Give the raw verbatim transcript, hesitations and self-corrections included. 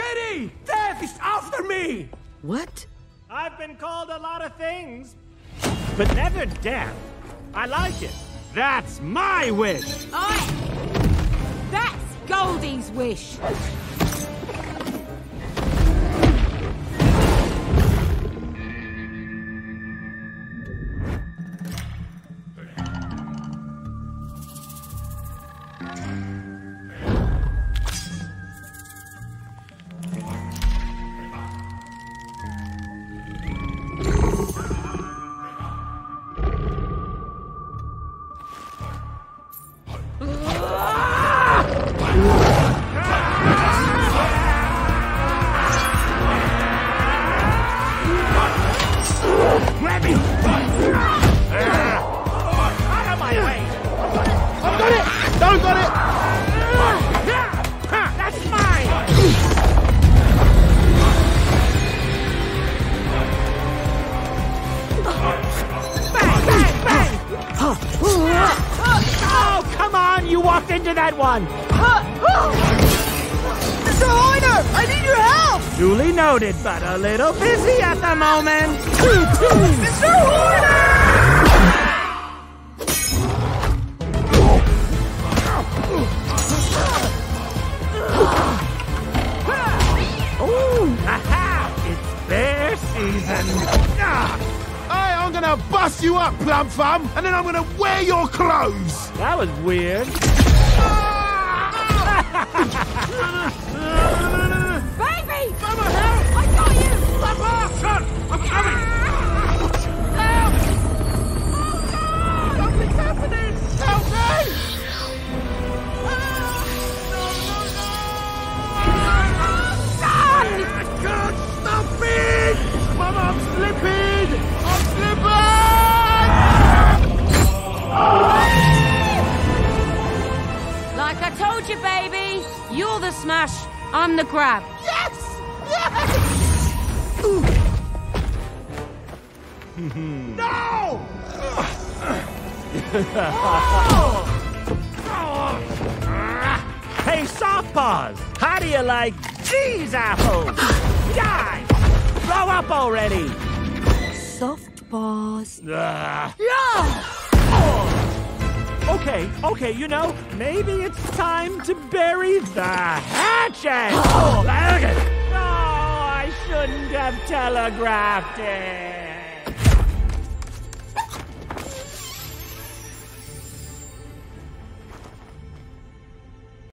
Kitty! Death is after me! What? I've been called a lot of things, but never death. I like it. That's my wish. Aye. That's Goldie's wish. That one! Mister Horner! I need your help! Duly noted, but a little busy at the moment. Mister Horner! Ooh, aha! It's bear season. Ah. Hey, I'm gonna bust you up, Plum Thumb, and then I'm gonna wear your clothes! That was weird. Baby! Mama, help! I got you! Papa! Son, I'm coming! Help! Oh, no! Nothing's happening! Help me! Son! I can't stop it! Mama, I'm slipping! I'm slipping! Like I told you, baby, you're the smash, I'm the grab. Yes! Yes! No! Hey, Softpaws! How do you like these apples? Die! Grow up already! Soft paws. Ugh. Yeah! Okay, okay, you know, maybe it's time to bury the hatchet! Oh, I shouldn't have telegraphed it!